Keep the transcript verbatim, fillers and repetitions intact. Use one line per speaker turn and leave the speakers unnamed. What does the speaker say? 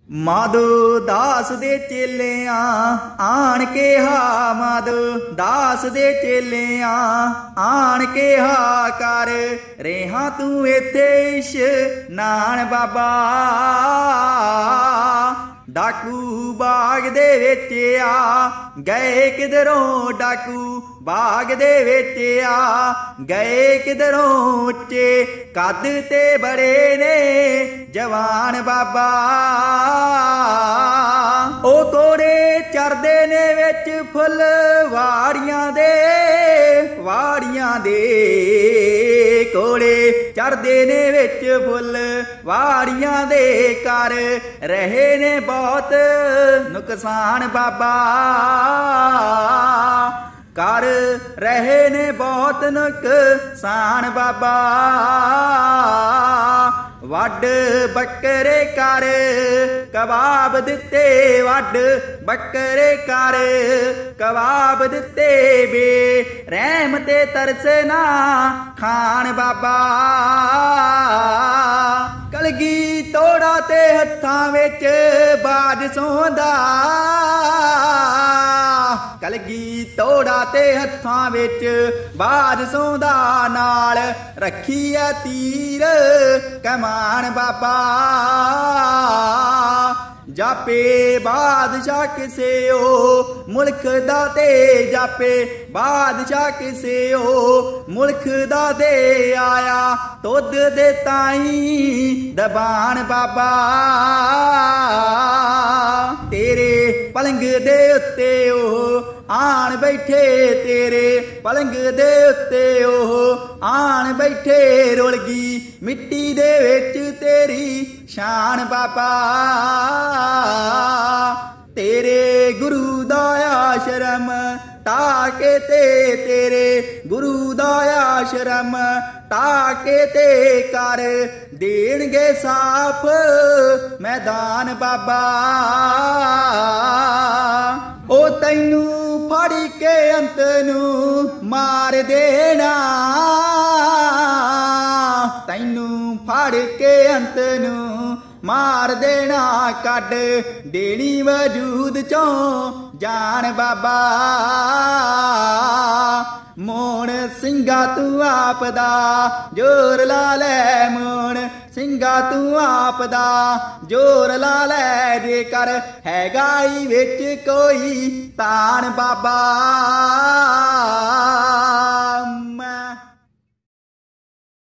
माधो दास दे चेलियां आण के हा माधो दास दे चेलियां आण के हा कर रेहा तू इत्थे इशनान बाबा। डाकू बाग दे विच आ गए किधरों डाकू बाग दे विच आ गए किधरों उच्चे कद ते बड़े ने जवान बाबा। ओ कोड़े चरदे ने विच फुल वाड़ियां दे वाड़ियां दे कोड़े चरदे ने विच फुल वाड़ियां दे कर रहे ने बहुत नुकसान बाबा। कर रहे ने बहुत नुकसान बाबा। वड बकरे कर कबाब दिते वड बकरे कर कबाब दिते बे रहम ते तरस ना खान बाबा। कलगी तोड़ा ते हत्थां विच बाज सौंदा कलगी तोड़ा ते हत्थां विच बाज सौंदा नाल रखी है तीर कमान बाबा। जापे बादशाह किसे ओ मुल्क दा ते जापे बादशाह किसे ओ मुल्क दा दे आया तुद दे ताई दबान बाबा। तेरे पलंग दे उत्ते ओ आन बैठे तेरे पलंग दे उत्ते ओ आन बैठे रुलगी मिट्टी दे विच तेरी शान बाबा। तेरे गुरु दा आश्रम टाके ते तेरे गुरु दा आश्रम टाके ते कर देणगे साफ मैदान बाबा। ओ तैनू फड़ के अंत नू मार देना तैनू फड़ के अंत नू मार देना कड देनी वजूद चों जान बाबा। मोण सिंगा तू आप दा जोर ला लै मोण सिंगा तू आप दा जोर ला लै जेकर है गाई विच कोई तान बाबा।